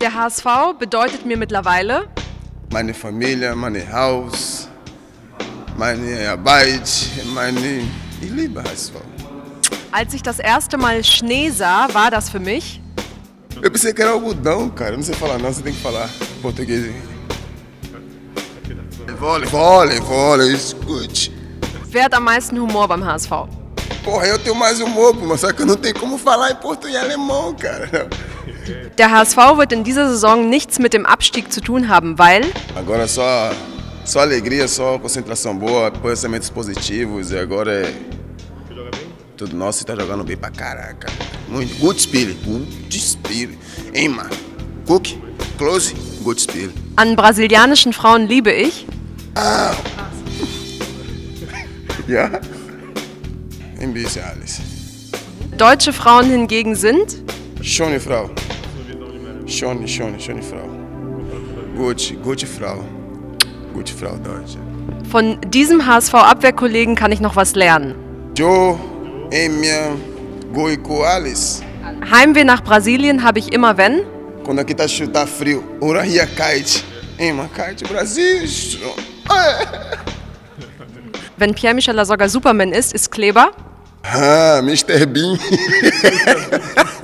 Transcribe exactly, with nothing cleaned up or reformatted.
Der H S V bedeutet mir mittlerweile meine Familie, mein Haus, meine Arbeit, meine... Ich liebe H S V. Als ich das erste Mal Schnee sah, war das für mich... Eu pensei que era algodão, cara. Não sei falar não, você tem que falar português. Vôlei, vôlei, vôlei, escute. Wer hat am meisten Humor beim H S V? Porra, eu tenho mais humor, mas só que eu não tenho como falar em português e alemão, cara. Der H S V wird in dieser Saison nichts mit dem Abstieg zu tun haben, weil... Agora só, só alegria, só concentração boa, pensamentos positivos e agora é... Tudo nosso e tá jogando bem pra caraca. Muito. Good spirit. Good spirit. Hein, mano? Cook, close, good spirit. An brasilianischen Frauen liebe ich... Ah. Ja? Ein bisschen alles. Deutsche Frauen hingegen sind... Schöne Frau. Schöne, schöne, schöne Frau. Gute, gute Frau. Gute Frau, Deutsche. Von diesem H S V-Abwehrkollegen kann ich noch was lernen. Joe, Emia, Goico, Alice. Heimweh nach Brasilien habe ich immer, wenn... Quando aqui tá chutar frio, Urahia kite. Hein, mano, kite, Brasil. Wenn Pierre-Michel Lasogga Superman ist, ist Kleber... Ah, mister Bean.